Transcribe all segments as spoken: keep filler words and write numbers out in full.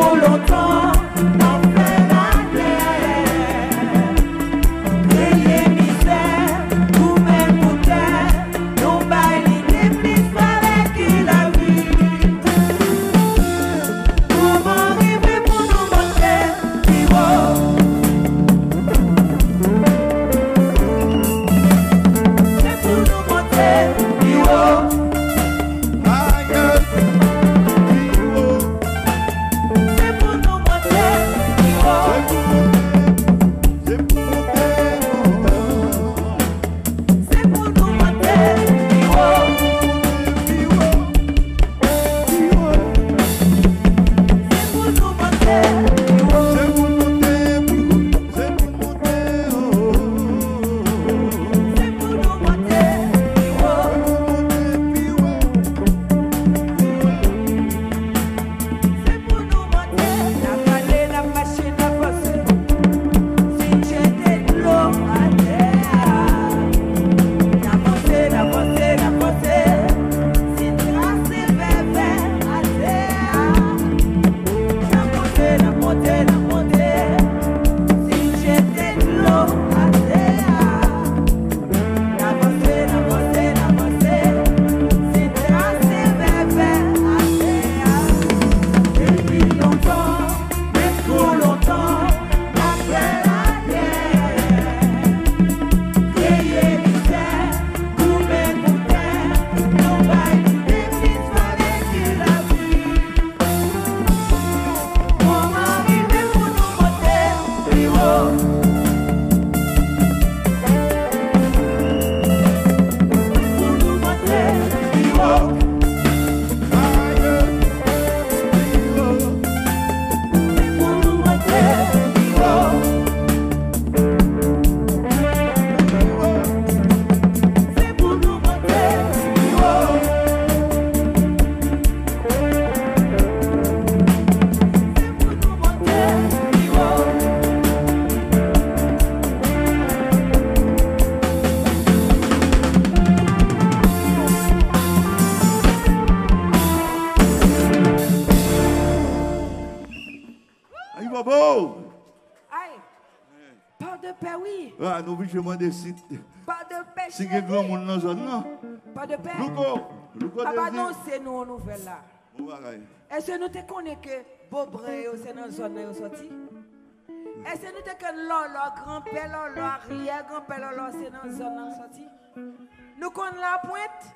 Ah, nous je demande si pas de paix. Si quelqu'un grand monde dans la zone non. Pas de paix. Louko, Louko ah bah non, c'est nous nouvelle là. Bon bagaille. Est-ce que nous te connaissons que Bobré c'est dans la zone là sorti? Est-ce que nous te que Lolo grand-père Lolo arrière grand-père Lolo c'est dans la zone là sorti? Nous connaissons la pointe.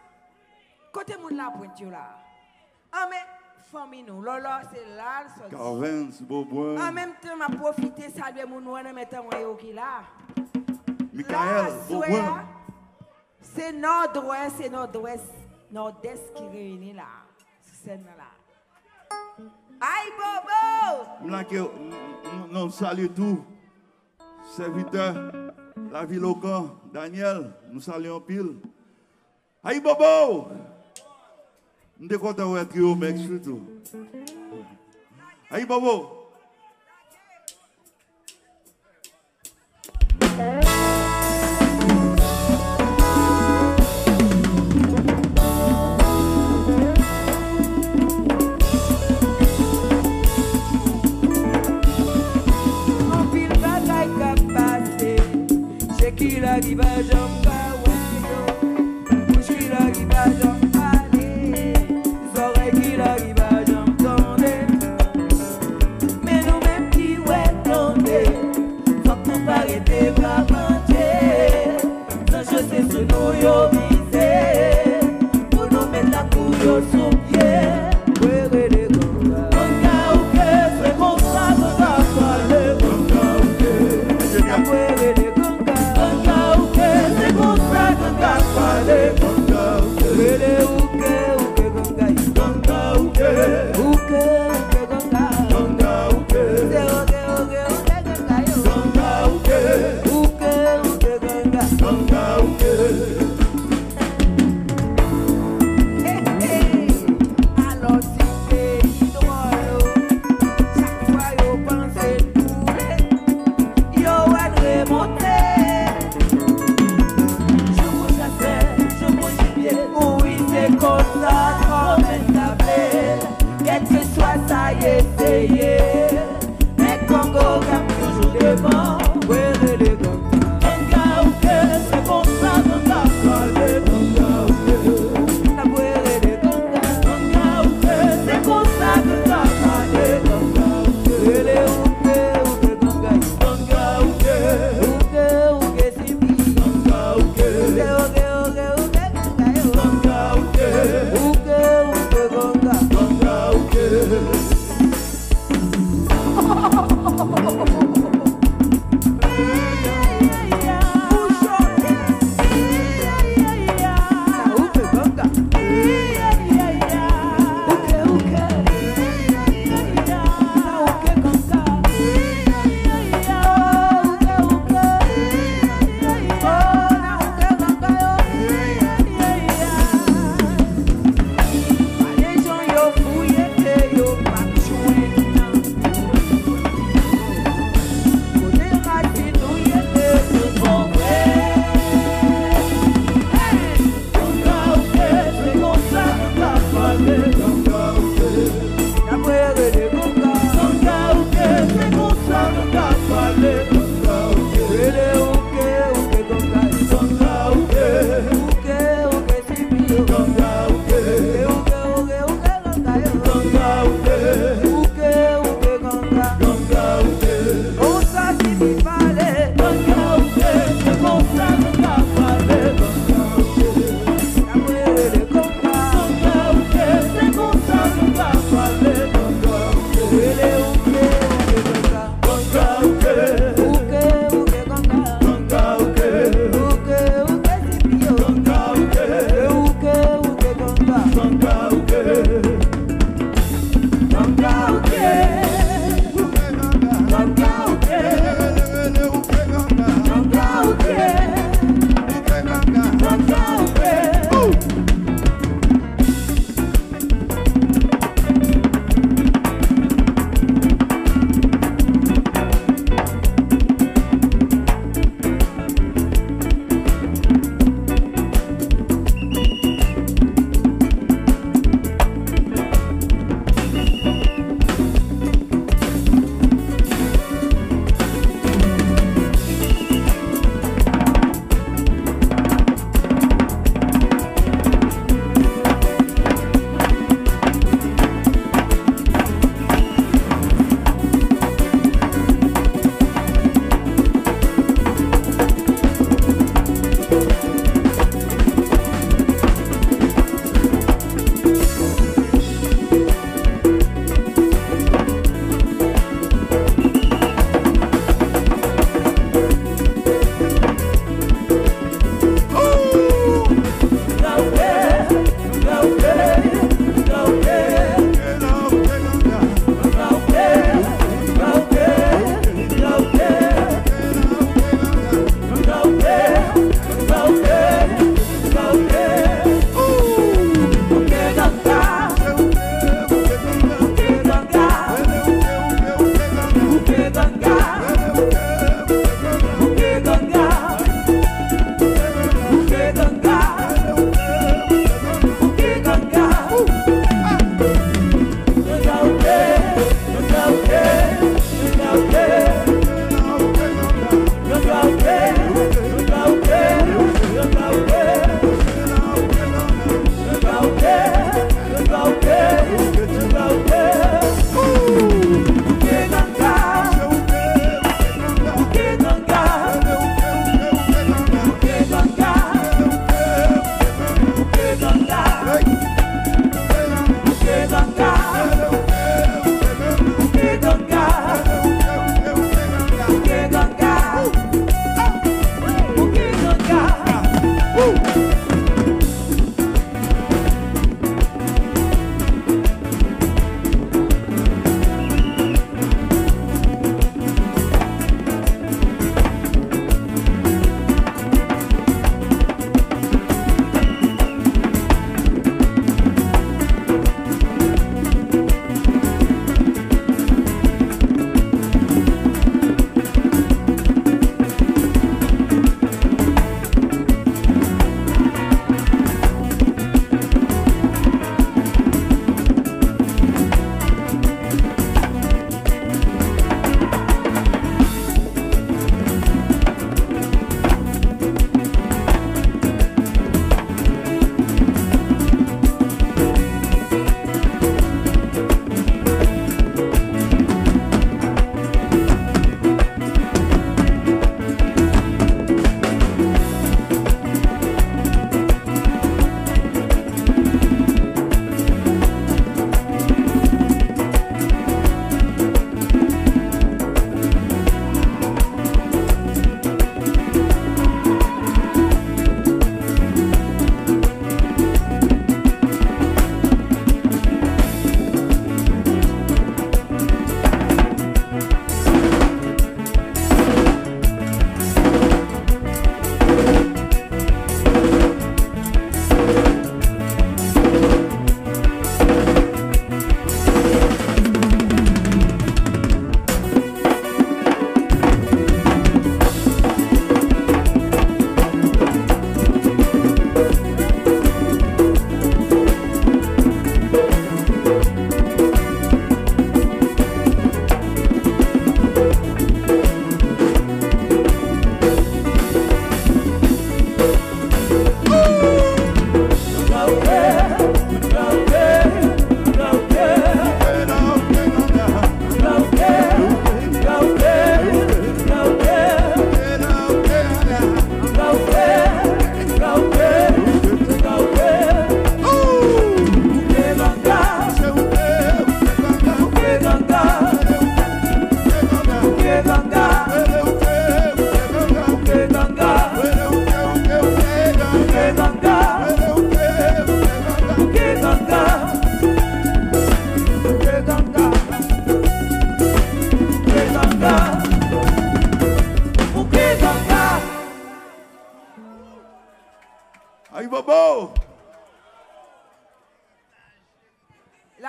Côté moun la pointe là. Ah mais famille nous Lolo c'est là sorti. Carvens, Boboin. En même temps m'a profité saluer mon nouan mettant moi yo qui là. Michael, Boboin. C'est nord-ouest, c'est nord-ouest, nord-est qui réunit là. C'est là. Aïe Bobo! Nous nous saluons tous. Serviteur, la ville au camp, Daniel, nous saluons pile. Aïe Bobo! Nous sommes contents d'être au mec surtout. Aïe Bobo! Qui arrive à Jamba, ouais, qui arrive à Jamba, les oreilles qui arrive à Jamba,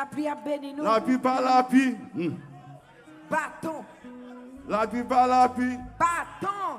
La pluie a béni nous. La pluie par la pluie. Hmm. Bâton. La pluie par la pluie. Bâton.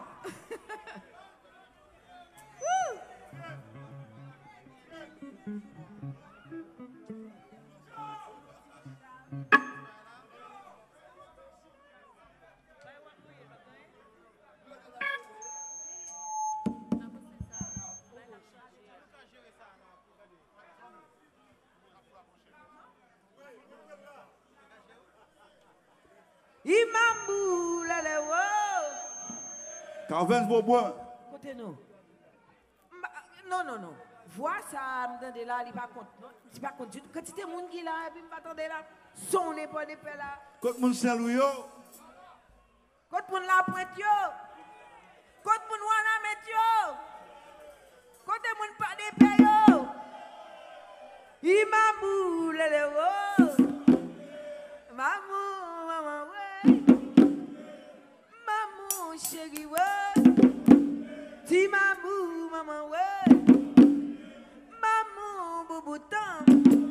Imamou, la le wo. Carvens Bobois. Côté nous. Non, non, non. Vois ça, m'entendez là, il pas compte. Il pas compte. Quand tu es moun qui là, et puis m'attendez là, son n'est pas de paix là. Quand moun Saint-Louis yo. Quand moun la pointe yo. Quand moun wana met yo. Quand moun pas de paix yo. Imamou, la le wo. Mamou, maman, ouais. Mamou, chérie, ouais. Ti mamou, maman, ouais. Mamou, bouboutan.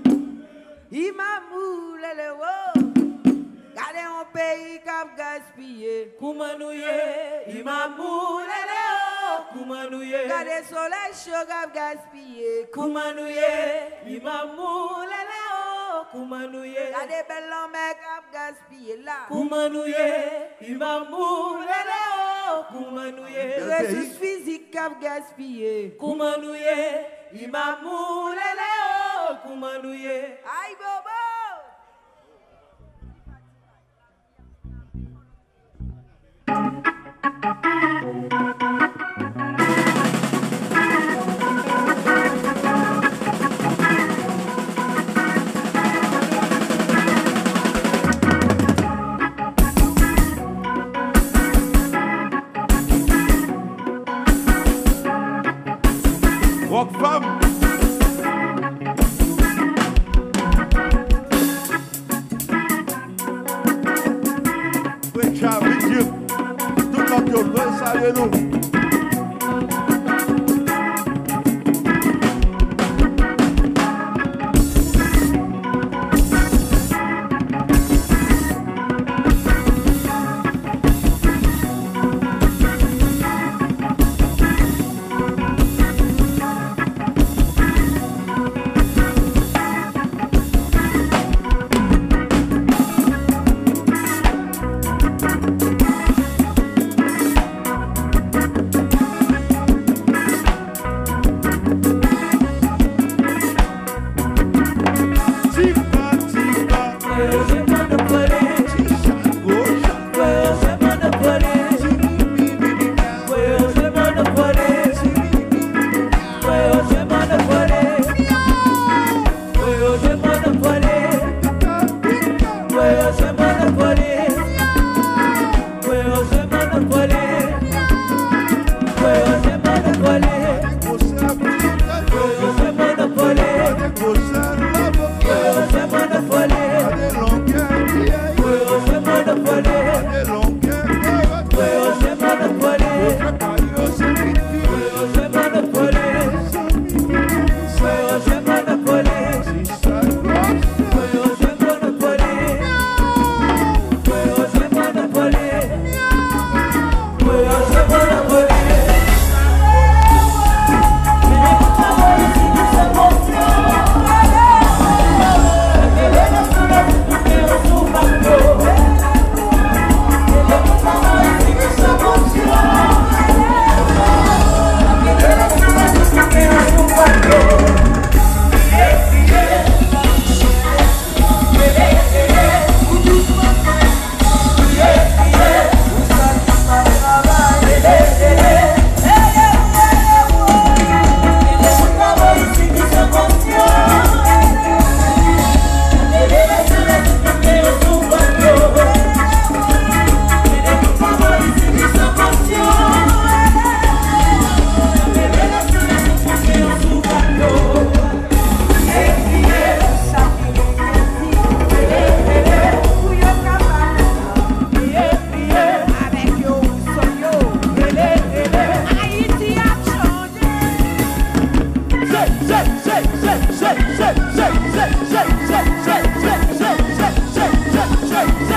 Imamou, lele, ouais. Gardez un pays cap gaspillé. Koumanouye, imamou, lele, oh. Koumanouye. Gardez soleil chaud cap gaspillé. Koumanouye, imamou, lele, oh. Koumanouye. Gardez belle lambert cap gaspillé là. Koumanouye, imamou, lele, oh. Koumanouye. Ressources physiques cap gaspillé. Koumanouye, imamou, lele, oh. Koumanouye. Aïe bobo. Rock femme. Precha, Dieu. Tout notre Dieu, salut-nous.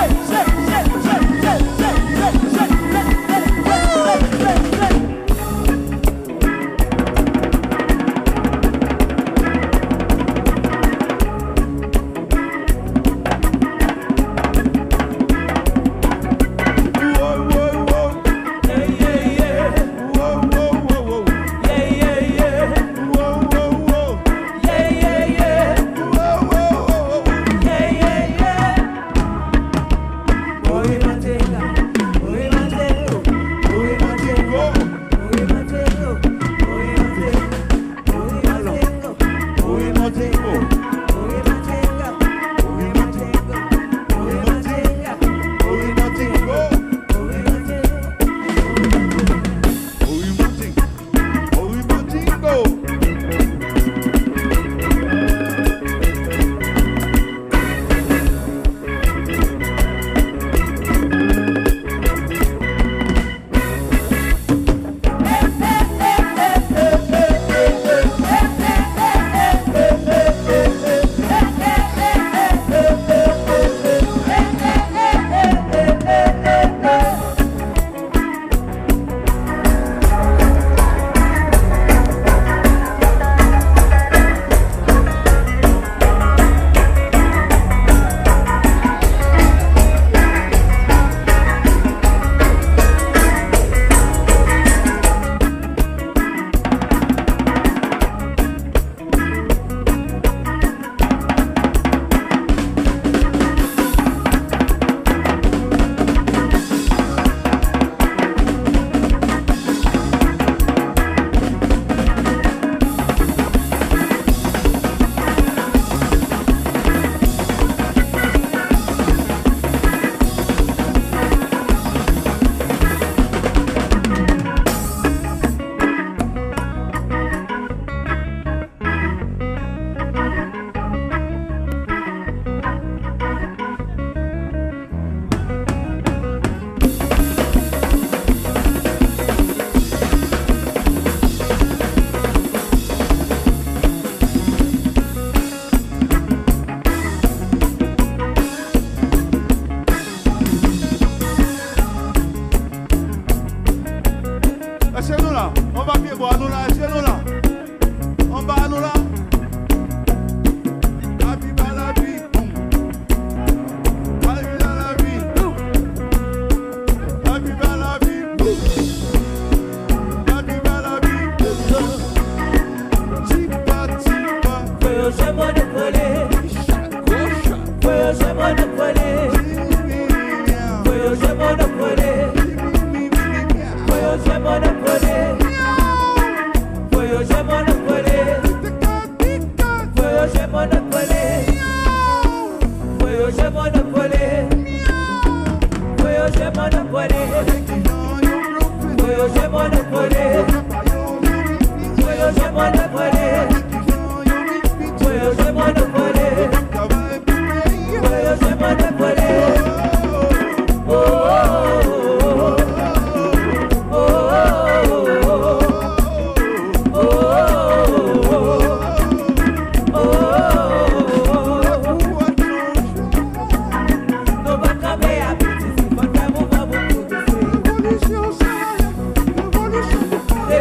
Revolution,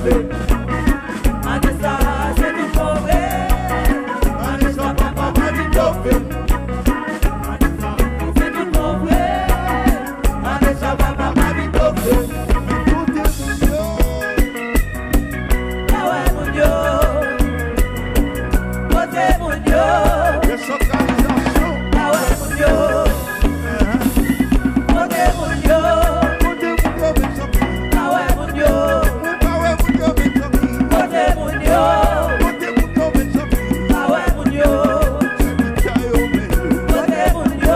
fait. Anessa, c'est tout pour vrai. Anessa, papa m'a dit tout fait. C'est tout pour vrai. Anessa, papa m'a dit tout fait. Ah ouais, mon Dieu. Côté mon Dieu. Ah ouais, mon Dieu. Côté mon Dieu. Ah ouais, mon Dieu. Côté mon Dieu. Ah ouais, mon Dieu. Côté mon Dieu.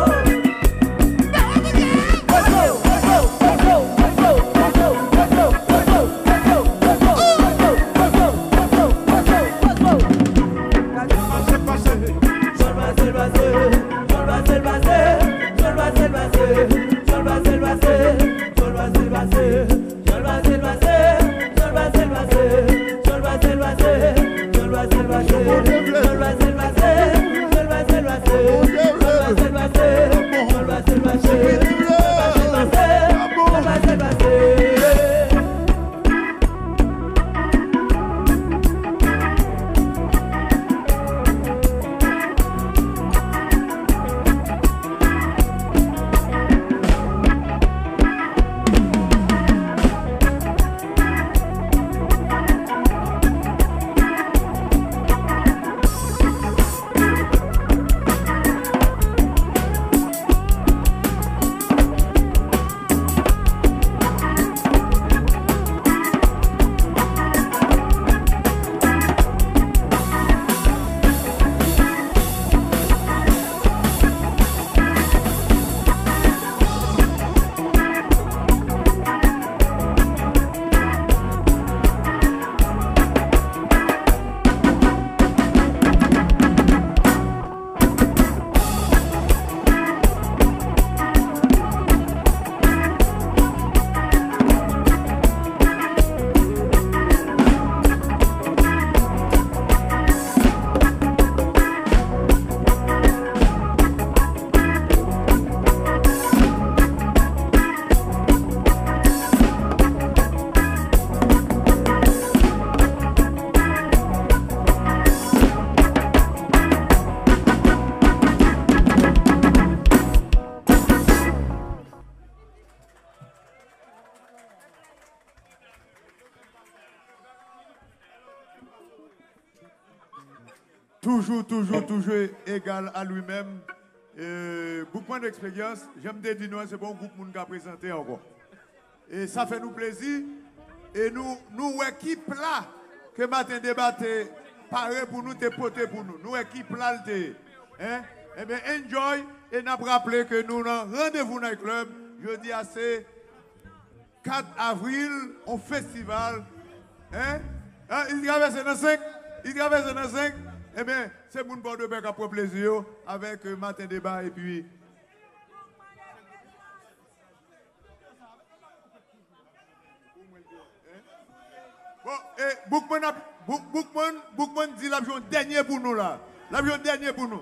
Toujours, toujours, toujours égal à lui-même. Euh, beaucoup d'expérience. J'aime te dire, c'est bon groupe qui a présenté encore. Et ça fait nous plaisir. Et nous, nous, équipe là, que matin débatté, pareil pour nous, te poté pour nous. Nous, équipe là, hein? Eh bien, enjoy. Et nous avons rappelé que nous avons rendez-vous dans le club. Jeudi, c'est quatre avril, au festival. Hein? Hein? Il traverse dans cinq. Il traverse dans cinq. Eh bien, c'est mon bord de bec à prendre plaisir avec euh, matin débat et puis. Bon, et Boukman, Boukman, Boukman dit l'avion dernier pour nous là. L'avion dernier pour nous.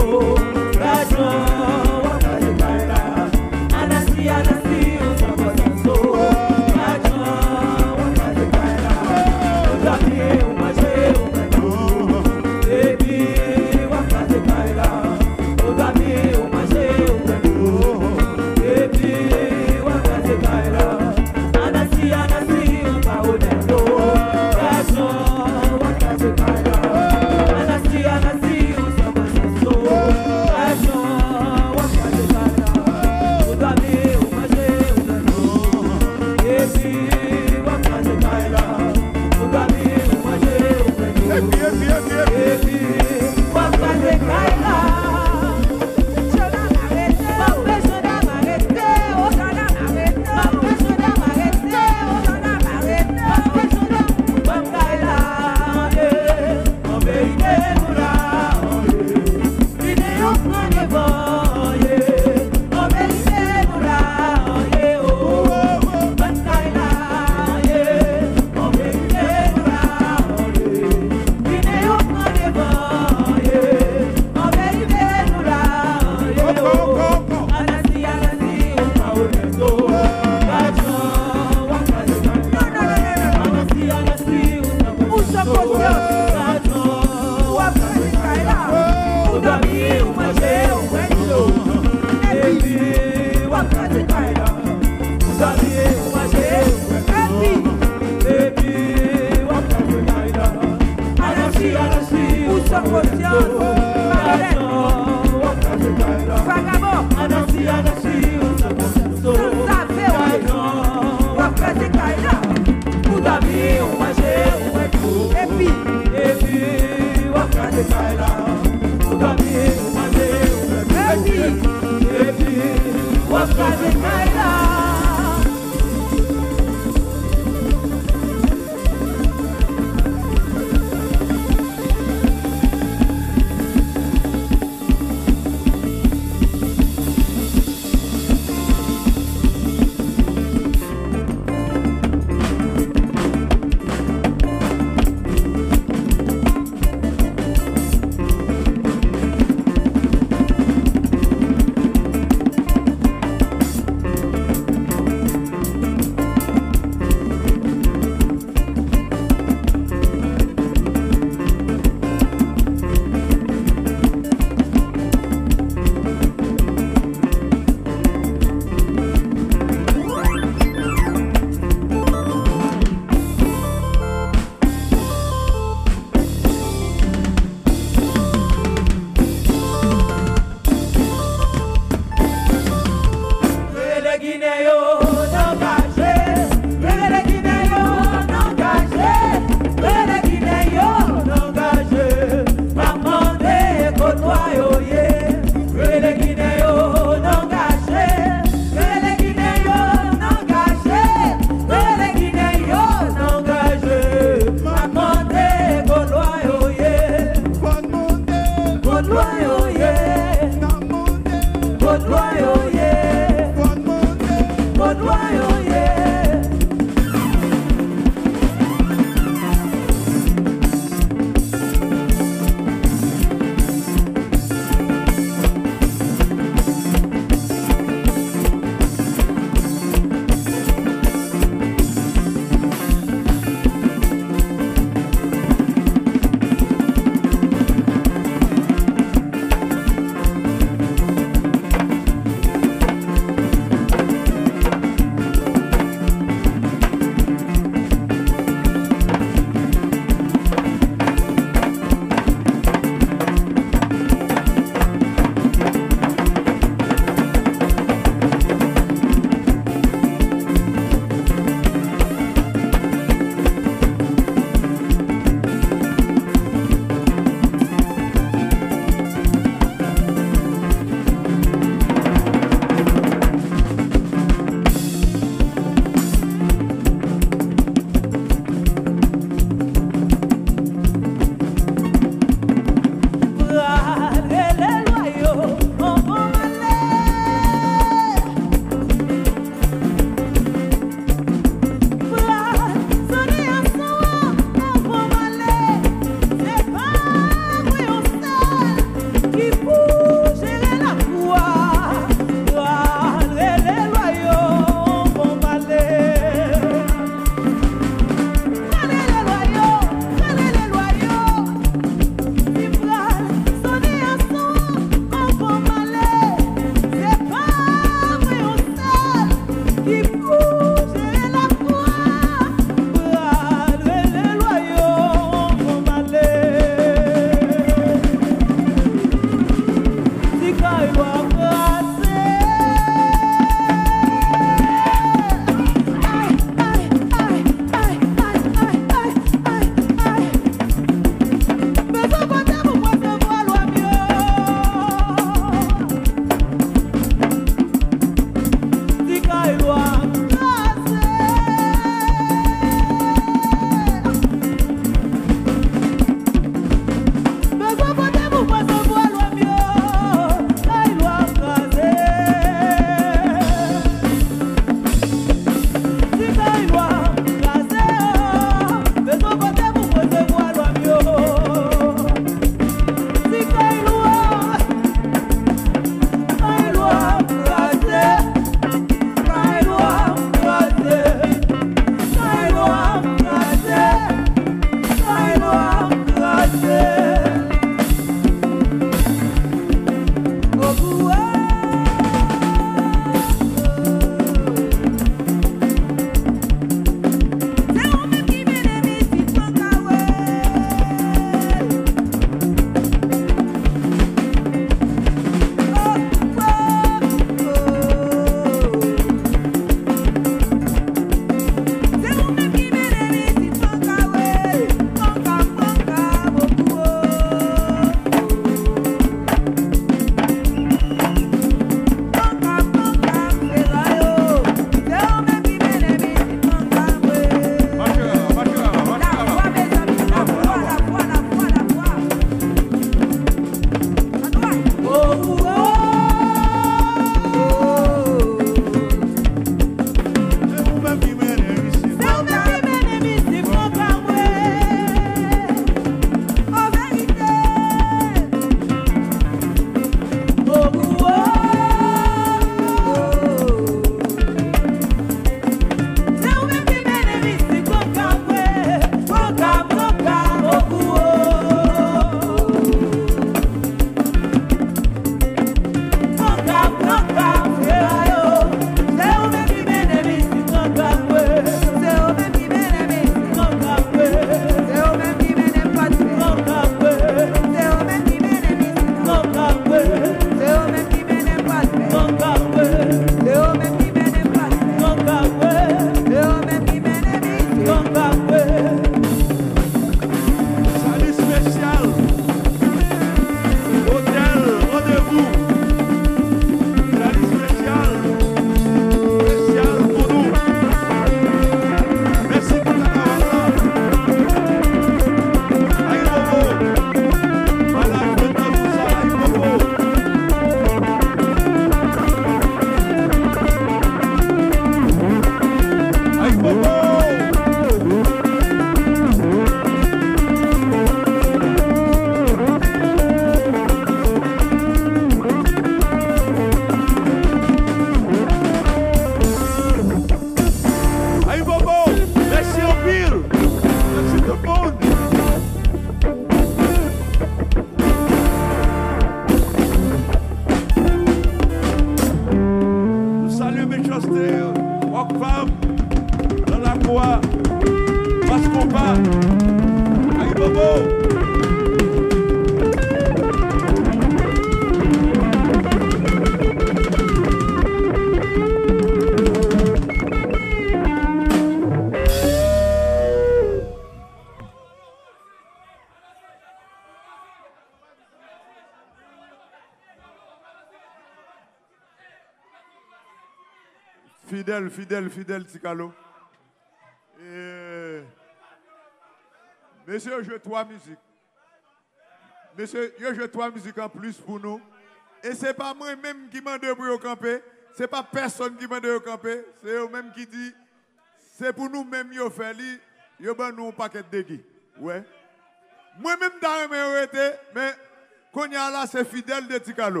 Fidèle, fidèle, fidèle, Tikalo. Et... Monsieur, je joue trois musiques. Monsieur, je joue trois musiques en plus pour nous. Et ce n'est pas moi-même qui m'a demandé pour camper. Ce n'est pas personne qui m'a demandé pour camper. C'est eux-mêmes qui dit, c'est pour nous-mêmes qui fait li, yo ban nous un paquet de guy. Ouais. Moi-même, dans mes été, mais quand y a là, c'est fidèle de Tikalo.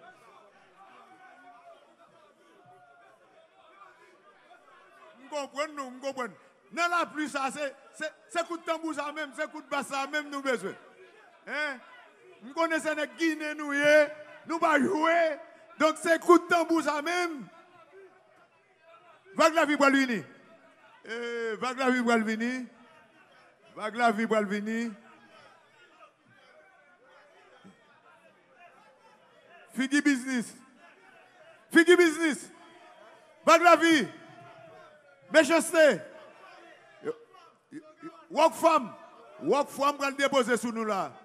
Comprendre nous, comprendre. Dans la pluie ça c'est c'est coup de tambour ça même, c'est coup de basse ça même nous besoin. Hein? Nous connaissons les Guinée nous y nous pas jouer. Donc c'est coup de tambour ça même. Vague la vie pour venir. Eh vague la vie pour venir. Vague la vie pour venir. Figi business. Figi business. Vague la vie. Méchanceté. Walk femme. Walk femme va le déposer sous nous là.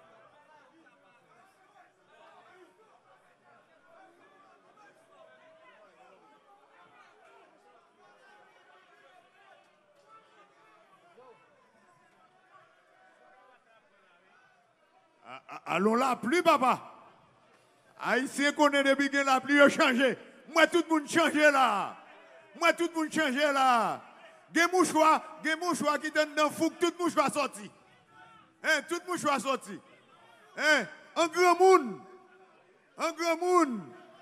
Allons la pluie, papa. Haïtien connaît depuis que la pluie a changé. Moi, tout le monde changé là. Moi, tout le monde changé là. Des mouchoirs, des mouchoirs qui donnent dans le fou, tout le mouchoir sorti. Hein, tout le mouchoir sorti. Hein, un grand monde. Un grand monde.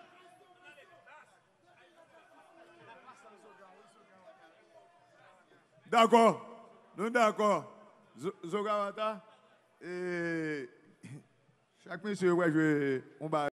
D'accord. Nous d'accord. Zogawata. Et chaque monsieur, ouais, je on va